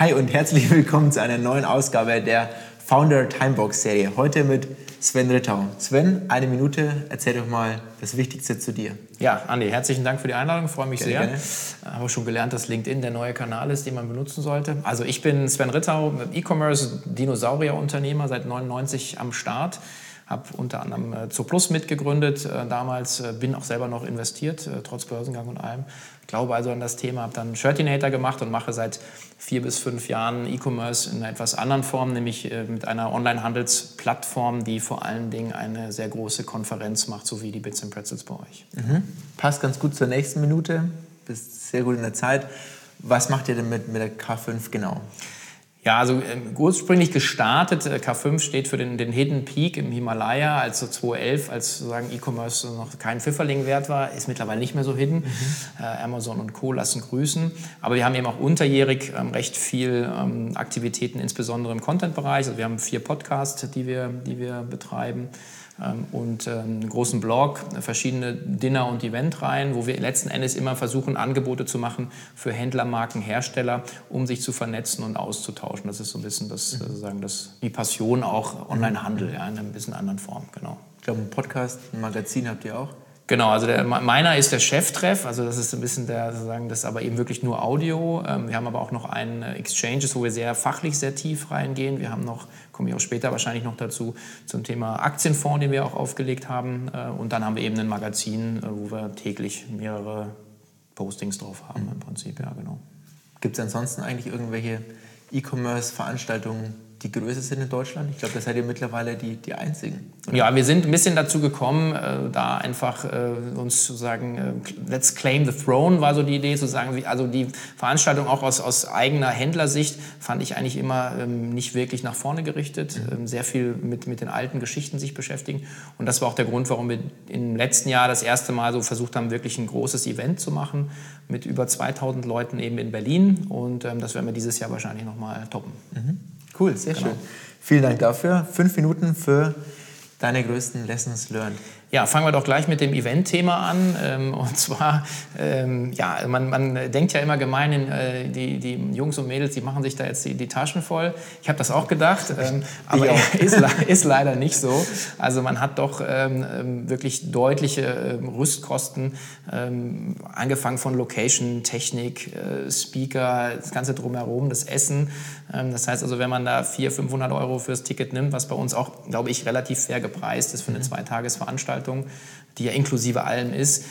Hi und herzlich willkommen zu einer neuen Ausgabe der Founder Timebox Serie. Heute mit Sven Rittau. Sven, 1 Minute, erzähl doch mal das Wichtigste zu dir. Ja, Andi, herzlichen Dank für die Einladung, freue mich sehr. Gerne. Habe schon gelernt, dass LinkedIn der neue Kanal ist, den man benutzen sollte. Also ich bin Sven Rittau, E-Commerce-Dinosaurier-Unternehmer, seit 1999 am Start. Habe unter anderem Zooplus mitgegründet damals, bin auch selber noch investiert, trotz Börsengang und allem. Glaube also an das Thema, habe dann Shirtinator gemacht und mache seit 4 bis 5 Jahren E-Commerce in einer etwas anderen Form, nämlich mit einer Online-Handelsplattform, die vor allen Dingen eine sehr große Konferenz macht, so wie die Bits & Pretzels bei euch. Passt ganz gut zur nächsten Minute, bist sehr gut in der Zeit. Was macht ihr denn mit der K5 genau? Ja, also ursprünglich gestartet, K5 steht für den Hidden Peak im Himalaya, als so 2011, als sozusagen E-Commerce noch kein Pfifferling wert war, ist mittlerweile nicht mehr so hidden. Amazon und Co. lassen grüßen. Aber wir haben eben auch unterjährig recht viel Aktivitäten, insbesondere im Content-Bereich. Also wir haben 4 Podcasts, die wir betreiben. Und einen großen Blog, verschiedene Dinner- und Eventreihen, wo wir letzten Endes immer versuchen, Angebote zu machen für Händler, Marken, Hersteller, um sich zu vernetzen und auszutauschen. Das ist so ein bisschen die Passion auch Online-Handel, ja, in einer bisschen anderen Form, genau. Ich glaube, ein Podcast, ein Magazin habt ihr auch? Genau, also meiner ist der Cheftreff, also das ist ein bisschen das ist aber eben wirklich nur Audio. Wir haben aber auch noch einen Exchanges, wo wir fachlich sehr tief reingehen. Wir haben noch, komme ich auch später wahrscheinlich noch dazu, zum Thema Aktienfonds, den wir auch aufgelegt haben. Und dann haben wir eben ein Magazin, wo wir täglich mehrere Postings drauf haben im Prinzip, ja genau. Gibt es ansonsten eigentlich irgendwelche E-Commerce-Veranstaltungen, die größer sind in Deutschland? Ich glaube, das seid ihr mittlerweile die einzigen. Oder? Ja, wir sind ein bisschen dazu gekommen, da einfach uns zu sagen, let's claim the throne war so die Idee, zu sagen, also die Veranstaltung auch aus eigener Händlersicht fand ich eigentlich immer nicht wirklich nach vorne gerichtet, sehr viel mit den alten Geschichten sich beschäftigen. Und das war auch der Grund, warum wir im letzten Jahr das erste Mal so versucht haben, wirklich ein großes Event zu machen mit über 2000 Leuten eben in Berlin. Und das werden wir dieses Jahr wahrscheinlich nochmal toppen. Cool, sehr schön. Vielen Dank dafür. 5 Minuten für deine größten Lessons learned. Ja, fangen wir doch gleich mit dem Event-Thema an. Und zwar, man denkt ja immer gemein, die Jungs und Mädels, die machen sich da jetzt die Taschen voll. Ich habe das auch gedacht, aber ist leider nicht so. Also man hat doch wirklich deutliche Rüstkosten, angefangen von Location, Technik, Speaker, das Ganze drumherum, das Essen. Das heißt also, wenn man da 400-500 € fürs Ticket nimmt, was bei uns auch, glaube ich, relativ fair gepreist ist für eine 2-Tages-Veranstaltung, die ja inklusive allem ist,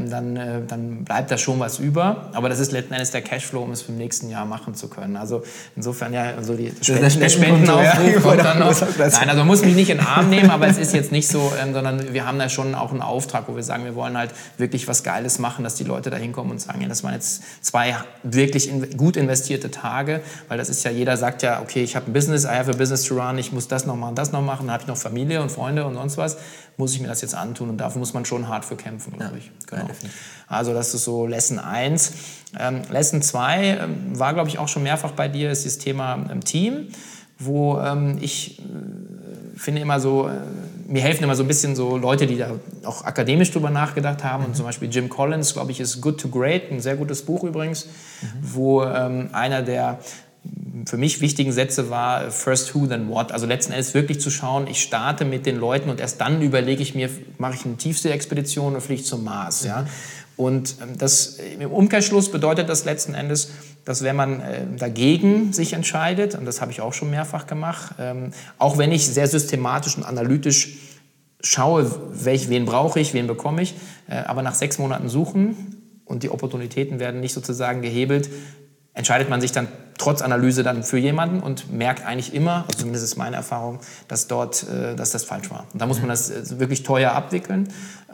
dann bleibt da schon was über. Aber das ist letzten Endes der Cashflow, um es für im nächsten Jahr machen zu können. Also insofern ja, so der Spendenaufruf kommt dann noch. Nein, also man muss mich nicht in den Arm nehmen, aber es ist jetzt nicht so, sondern wir haben da schon auch einen Auftrag, wo wir sagen, wir wollen halt wirklich was Geiles machen, dass die Leute da hinkommen und sagen, ja, das waren jetzt 2 wirklich gut investierte Tage, weil das ist ja, jeder sagt ja, okay, ich habe ein Business, I have a business to run, ich muss das noch machen, dann habe ich noch Familie und Freunde und sonst was, muss ich mir das jetzt antun und dafür muss man schon hart für kämpfen, glaube ich. Genau. Also das ist so Lesson 1. Lesson 2 war, glaube ich, auch schon mehrfach bei dir, ist das Thema Team, wo ich finde immer so, mir helfen immer so ein bisschen so Leute, die da auch akademisch drüber nachgedacht haben. Und zum Beispiel Jim Collins, glaube ich, ist Good to Great, ein sehr gutes Buch übrigens, wo einer der für mich wichtigen Sätze war first who, then what. Also letzten Endes wirklich zu schauen, ich starte mit den Leuten und erst dann überlege ich mir, mache ich eine Tiefsee-Expedition oder fliege ich zum Mars. Ja? Und das im Umkehrschluss bedeutet das letzten Endes, dass wenn man dagegen sich entscheidet, und das habe ich auch schon mehrfach gemacht, auch wenn ich sehr systematisch und analytisch schaue, wen brauche ich, wen bekomme ich, aber nach 6 Monaten suchen und die Opportunitäten werden nicht sozusagen gehebelt, entscheidet man sich dann trotz Analyse dann für jemanden und merkt eigentlich immer, also zumindest ist meine Erfahrung, dass das falsch war. Und da muss man das wirklich teuer abwickeln.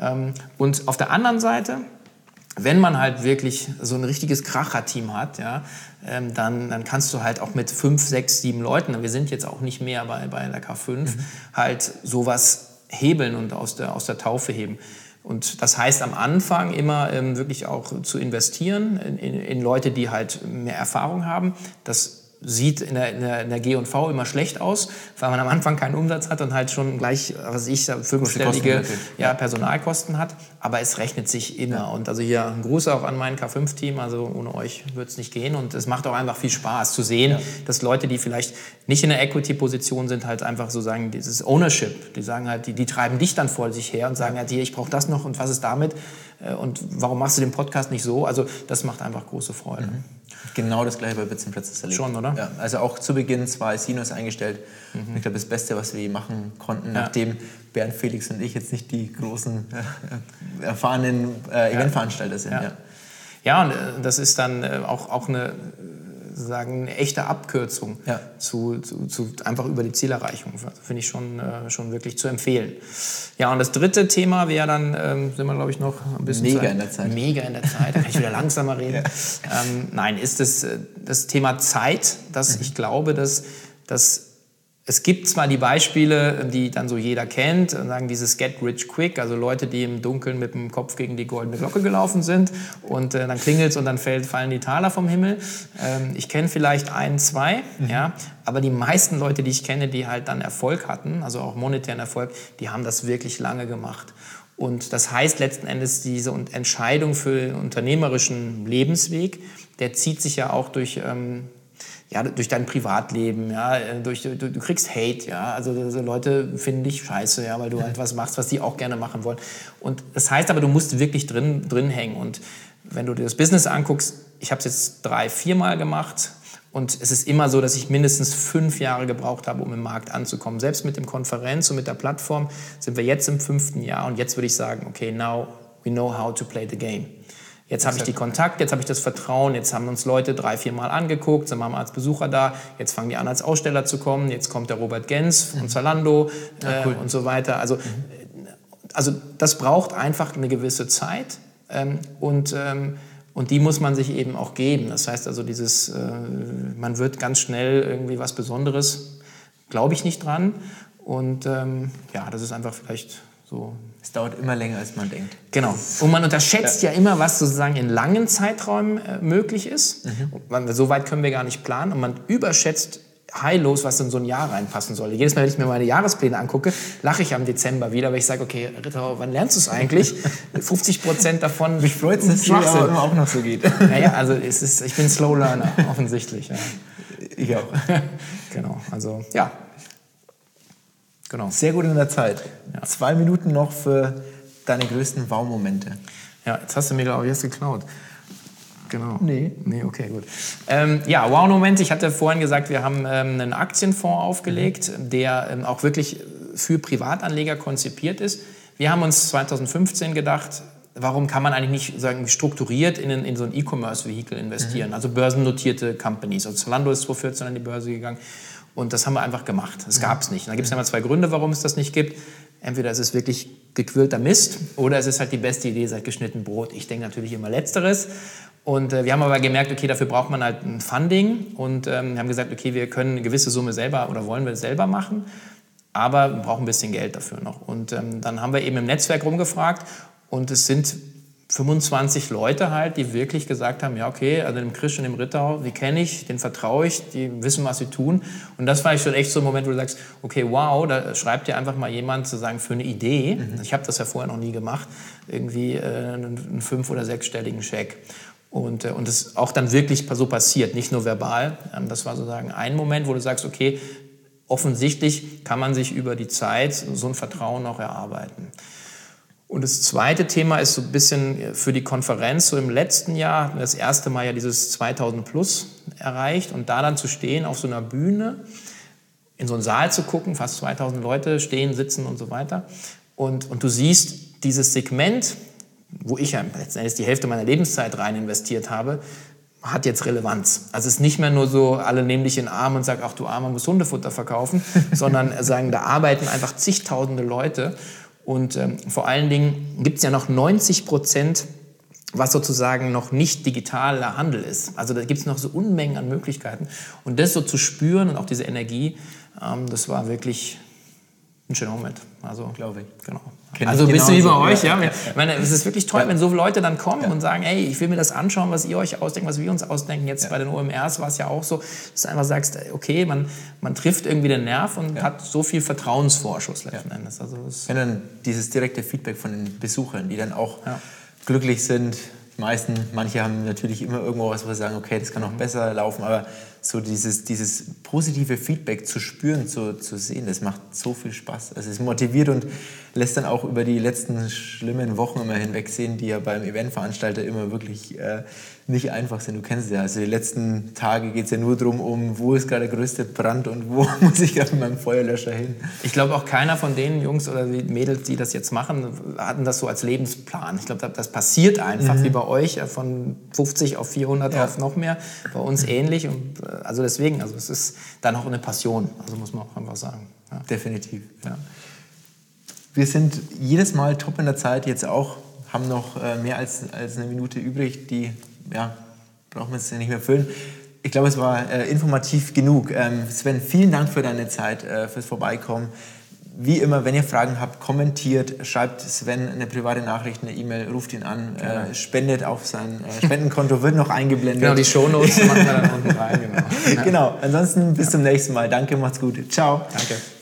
Und auf der anderen Seite, wenn man halt wirklich so ein richtiges Kracher-Team hat, ja, dann kannst du halt auch mit 5, 6, 7 Leuten, wir sind jetzt auch nicht mehr bei der K5, halt sowas hebeln und aus der Taufe heben. Und das heißt am Anfang immer wirklich auch zu investieren in Leute, die halt mehr Erfahrung haben. Das sieht in der G&V immer schlecht aus, weil man am Anfang keinen Umsatz hat und halt schon gleich, fünfstellige Personalkosten hat. Aber es rechnet sich immer. Ja. Und also hier ein Gruß auch an mein K5-Team. Also ohne euch würde es nicht gehen. Und es macht auch einfach viel Spaß zu sehen, dass Leute, die vielleicht nicht in der Equity-Position sind, halt einfach so sagen, dieses Ownership, die sagen halt, die treiben dich dann vor sich her und sagen halt, hier, ich brauche das noch und was ist damit? Und warum machst du den Podcast nicht so? Also das macht einfach große Freude. Mhm. Genau das gleiche bei Bits & Pretzels erlebt. Schon, oder? Ja, also auch zu Beginn 2 Sinos eingestellt. Mhm. Ich glaube, das Beste, was wir machen konnten, nachdem Bernd, Felix und ich jetzt nicht die großen, erfahrenen Eventveranstalter sind. Ja, und das ist dann auch eine echte Abkürzung zu einfach über die Zielerreichung. Finde ich schon wirklich zu empfehlen. Ja, und das dritte Thema wäre dann, sind wir glaube ich noch ein bisschen Mega in der Zeit, da kann ich wieder langsamer reden. Nein, ist das Thema Zeit, dass ich glaube, dass es gibt zwar die Beispiele, die dann so jeder kennt, und sagen dieses Get Rich Quick, also Leute, die im Dunkeln mit dem Kopf gegen die goldene Glocke gelaufen sind und dann klingelt's und dann fallen die Taler vom Himmel. Ich kenne vielleicht 1, 2, aber die meisten Leute, die ich kenne, die halt dann Erfolg hatten, also auch monetären Erfolg, die haben das wirklich lange gemacht. Und das heißt letzten Endes, diese Entscheidung für den unternehmerischen Lebensweg, der zieht sich ja auch durch dein Privatleben, du kriegst Hate, also Leute finden dich scheiße, weil du halt was machst, was die auch gerne machen wollen. Und das heißt aber, du musst wirklich drin hängen. Und wenn du dir das Business anguckst, ich habe es jetzt 3, 4 Mal gemacht und es ist immer so, dass ich mindestens 5 Jahre gebraucht habe, um im Markt anzukommen. Selbst mit dem Konferenz und mit der Plattform sind wir jetzt im 5. Jahr und jetzt würde ich sagen, okay, now we know how to play the game. Jetzt habe ich die Kontakte, jetzt habe ich das Vertrauen, jetzt haben uns Leute 3, 4 Mal angeguckt, sind wir als Besucher da, jetzt fangen die an als Aussteller zu kommen, jetzt kommt der Robert Gens von Zalando und so weiter. Also das braucht einfach eine gewisse Zeit und die muss man sich eben auch geben. Das heißt also man wird ganz schnell irgendwie was Besonderes, glaube ich nicht dran. Und das ist einfach vielleicht so. Es dauert immer länger, als man denkt. Genau. Und man unterschätzt ja immer, was sozusagen in langen Zeiträumen möglich ist. So weit können wir gar nicht planen. Und man überschätzt heillos, was in so ein Jahr reinpassen soll. Jedes Mal, wenn ich mir meine Jahrespläne angucke, lache ich am Dezember wieder, weil ich sage, okay, Ritter, wann lernst du es eigentlich? 50% davon. Mich freut es, dass es immer auch noch so geht. Naja, also ich bin Slow Learner, offensichtlich. Ja. Ich auch. Genau, also ja. Genau. Sehr gut in der Zeit. 2 Minuten noch für deine größten Wow-Momente. Ja, jetzt hast du mir, glaube ich, jetzt geklaut. Genau. Nee, okay, gut. Wow-Momente. Ich hatte vorhin gesagt, wir haben einen Aktienfonds aufgelegt, der auch wirklich für Privatanleger konzipiert ist. Wir haben uns 2015 gedacht, warum kann man eigentlich nicht strukturiert in so ein E-Commerce-Vehikel investieren? Also börsennotierte Companies. Also Zalando ist 2014 an die Börse gegangen. Und das haben wir einfach gemacht. Das gab es nicht. Und da gibt es immer 2 Gründe, warum es das nicht gibt. Entweder es ist wirklich gequirlter Mist oder es ist halt die beste Idee seit geschnitten Brot. Ich denke natürlich immer Letzteres. Und wir haben aber gemerkt, okay, dafür braucht man halt ein Funding. Und wir haben gesagt, okay, wir können eine gewisse Summe selber oder wollen wir selber machen. Aber wir brauchen ein bisschen Geld dafür noch. Und dann haben wir eben im Netzwerk rumgefragt. Und es sind 25 Leute halt, die wirklich gesagt haben, ja okay, also dem Christian, dem Ritter, die kenne ich, den vertraue ich, die wissen, was sie tun. Und das war schon echt so ein Moment, wo du sagst, okay, wow, da schreibt dir einfach mal jemand sozusagen für eine Idee. Ich habe das ja vorher noch nie gemacht, irgendwie einen 5- oder 6-stelligen Scheck. Und das auch dann wirklich so passiert, nicht nur verbal. Das war sozusagen ein Moment, wo du sagst, okay, offensichtlich kann man sich über die Zeit so ein Vertrauen auch erarbeiten. Und das zweite Thema ist so ein bisschen für die Konferenz. So im letzten Jahr hatten wir das erste Mal ja dieses 2000 plus erreicht. Und da dann zu stehen auf so einer Bühne, in so einen Saal zu gucken, fast 2000 Leute stehen, sitzen und so weiter. Und du siehst dieses Segment, wo ich ja letzten Endes die Hälfte meiner Lebenszeit rein investiert habe, hat jetzt Relevanz. Also es ist nicht mehr nur so, alle nehmen dich in den Arm und sagen, ach du Armer, musst Hundefutter verkaufen, sondern sagen, da arbeiten einfach zigtausende Leute. Und vor allen Dingen gibt es ja noch 90%, was sozusagen noch nicht digitaler Handel ist. Also da gibt es noch so Unmengen an Möglichkeiten. Und das so zu spüren und auch diese Energie, das war wirklich ein schöner Moment. Also, glaube ich. Genau. Kenn also ein bisschen wie bei euch. Ja. Ich meine, es ist wirklich toll, wenn so Leute dann kommen und sagen, hey, ich will mir das anschauen, was ihr euch ausdenkt, was wir uns ausdenken. Jetzt bei den OMRs war es ja auch so, dass du einfach sagst, okay, man trifft irgendwie den Nerv und hat so viel Vertrauensvorschuss letzten Endes. Also dann dieses direkte Feedback von den Besuchern, die dann auch glücklich sind. Manche haben natürlich immer irgendwo was, wo sie sagen, okay, das kann noch besser laufen, aber so dieses positive Feedback zu spüren, zu sehen, das macht so viel Spaß. Also es motiviert und lässt dann auch über die letzten schlimmen Wochen immer hinwegsehen, die ja beim Eventveranstalter immer wirklich nicht einfach sind. Du kennst es ja, also die letzten Tage geht es ja nur darum, wo ist gerade der größte Brand und wo muss ich gerade mit meinem Feuerlöscher hin. Ich glaube auch keiner von den Jungs oder die Mädels, die das jetzt machen, hatten das so als Lebensplan. Ich glaube, das passiert einfach, wie bei euch, von 50 auf 400 auf noch mehr, bei uns ähnlich. Und also deswegen, also es ist dann auch eine Passion, also muss man auch einfach sagen. Ja. Definitiv. Ja. Wir sind jedes Mal top in der Zeit, jetzt auch, haben noch mehr als eine Minute übrig, die brauchen wir jetzt nicht mehr füllen. Ich glaube, es war informativ genug. Sven, vielen Dank für deine Zeit, fürs Vorbeikommen. Wie immer, wenn ihr Fragen habt, kommentiert, schreibt Sven eine private Nachricht, eine E-Mail, ruft ihn an, spendet auf sein Spendenkonto, wird noch eingeblendet. Genau, die Shownotes machen wir dann unten rein. Genau. Genau, ansonsten bis zum nächsten Mal. Danke, macht's gut. Ciao. Danke.